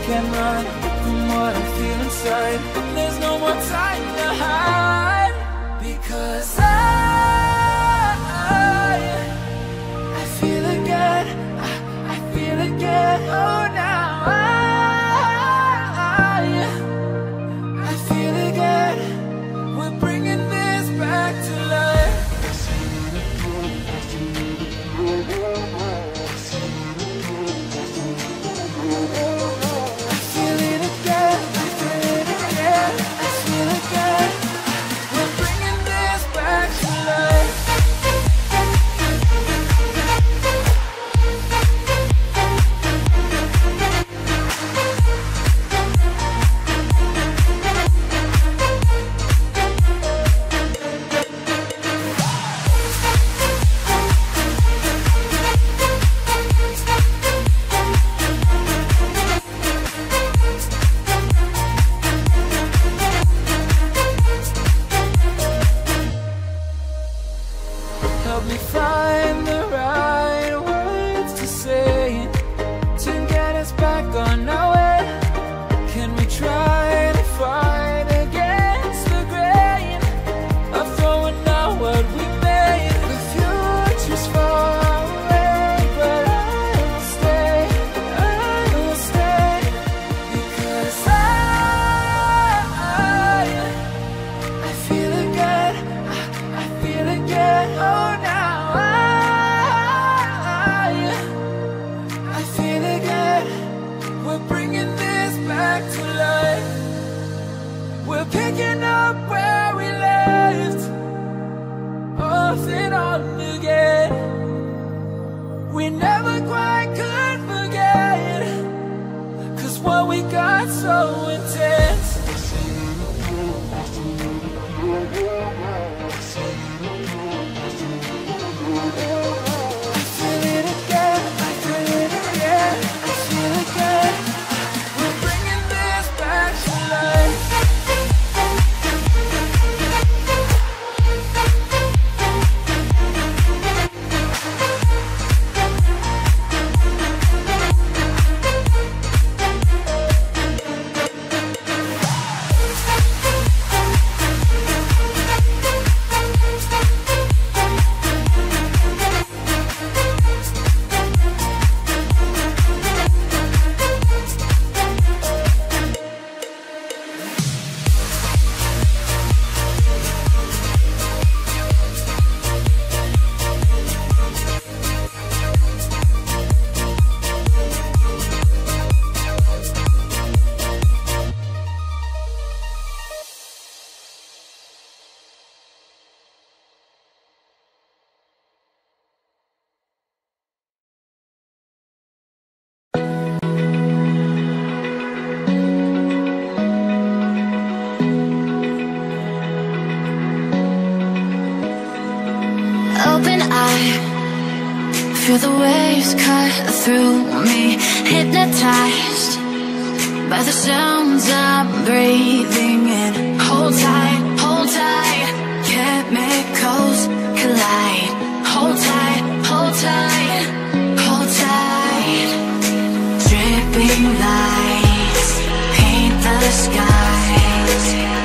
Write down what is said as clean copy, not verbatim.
can't run from what I feel inside. There's no more time to hide, because I feel again, I feel again. Oh, now I feel again. We're bringing this back to life. I feel it again, I feel it again, I feel again. We're bringing this back to life. Help me find the right words to say to get us back on our way. Can we try to fight against the grain of throwing out what we made? The future's far away, but I will stay, because I feel again, I feel again. Oh, now I feel again. We're bringing this back to life. We're picking up where we left off and on again. We never quite could forget, 'cause what we got so intense. I feel it again, I feel it again, I feel again. We're bringing this back to life. Open eye, feel the waves cut through me, hypnotized by the sounds I'm breathing in. Hold tight, chemicals collide. Hold tight, hold tight, hold tight. Dripping lights paint the skies.